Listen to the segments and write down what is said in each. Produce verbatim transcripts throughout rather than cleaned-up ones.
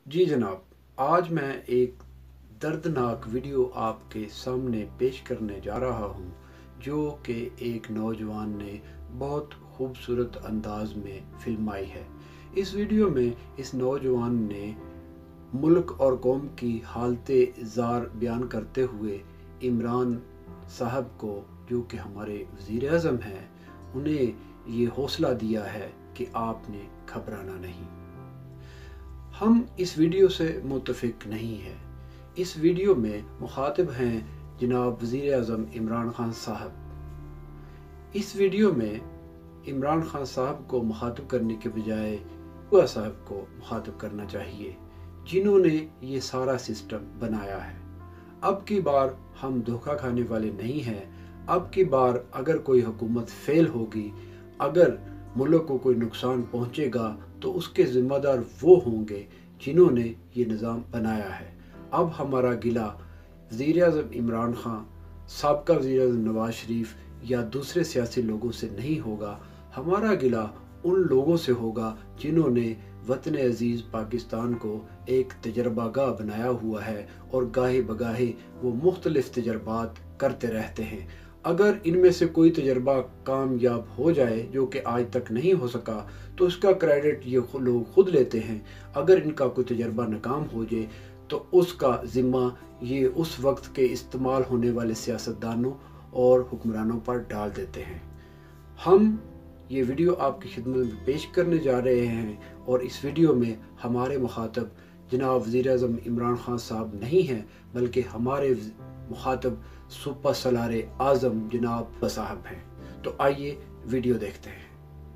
जी जनाब, आज मैं एक दर्दनाक वीडियो आपके सामने पेश करने जा रहा हूं, जो कि एक नौजवान ने बहुत खूबसूरत अंदाज में फिल्माई है। इस वीडियो में इस नौजवान ने मुल्क और कौम की हालते ज़ार बयान करते हुए इमरान साहब को, जो कि हमारे वज़ीर आज़म हैं, उन्हें ये हौसला दिया है कि आपने घबराना नहीं। हम इस वीडियो से मुत्तफिक नहीं हैं। इस वीडियो में मुखातिब हैं जनाब वज़ीर आज़म इमरान खान साहब। इस वीडियो में इमरान खान साहब को मुखातिब करने के बजाय हुआ साहब को मुखातिब करना चाहिए, जिन्होंने ये सारा सिस्टम बनाया है। अब की बार हम धोखा खाने वाले नहीं हैं। अब की बार अगर कोई हुकूमत फेल होगी, अगर मुल्क को कोई नुकसान पहुंचेगा, तो उसके ज़िम्मेदार वो होंगे जिन्होंने ये निज़ाम बनाया है। अब हमारा गिला वज़ीर आज़म इमरान खान, साबका वज़ीर आज़म नवाज शरीफ या दूसरे सियासी लोगों से नहीं होगा। हमारा गिला उन लोगों से होगा जिन्होंने वतन अज़ीज़ पाकिस्तान को एक तजर्बागाह बनाया हुआ है और गाहे बगाहे वो मुख्तलिफ तजर्बात करते रहते हैं। अगर इनमें से कोई तजर्बा कामयाब हो जाए, जो कि आज तक नहीं हो सका, तो उसका क्रेडिट ये लोग खुद लेते हैं। अगर इनका कोई तजर्बा नाकाम हो जाए तो उसका ज़िम्मा ये उस वक्त के इस्तेमाल होने वाले सियासतदानों और हुक्मरानों पर डाल देते हैं। हम ये वीडियो आपकी खिदमत में पेश करने जा रहे हैं और इस वीडियो में हमारे मुखातब जनाब वज़ीर आज़म इमरान खान साहब नहीं हैं, बल्कि हमारे मुखातब सुपर सलारे आज़म जनाब साहब हैं। तो आइए वीडियो देखते हैं।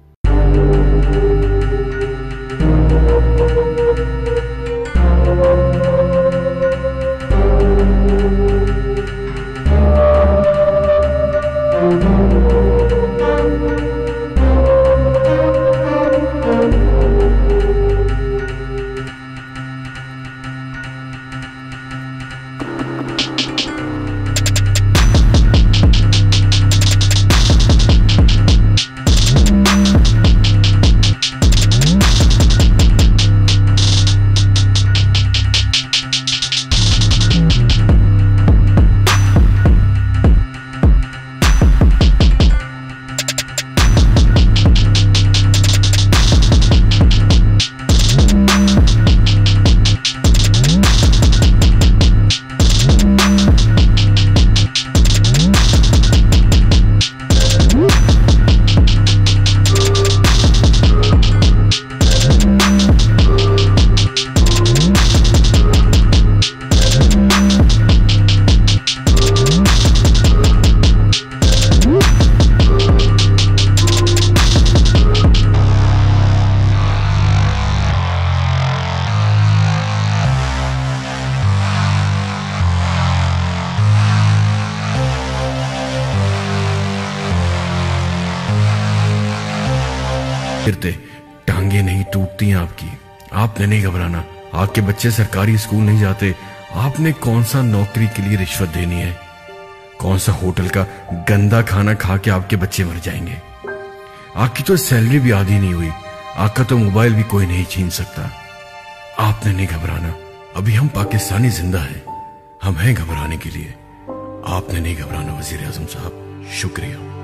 गिरते टांगे नहीं टूटती हैं आपकी। आपने नहीं घबराना। आपके बच्चे सरकारी स्कूल नहीं जाते। आपने कौन सा नौकरी के लिए रिश्वत देनी है? कौन सा होटल का गंदा खाना खा के आपके बच्चे मर जाएंगे? आपकी तो सैलरी भी आधी नहीं हुई। आपका तो मोबाइल भी कोई नहीं छीन सकता। आपने नहीं घबराना। अभी हम पाकिस्तानी जिंदा हैं। हम हैं घबराने के लिए। आपने नहीं घबराना वजीर आजम साहब। शुक्रिया।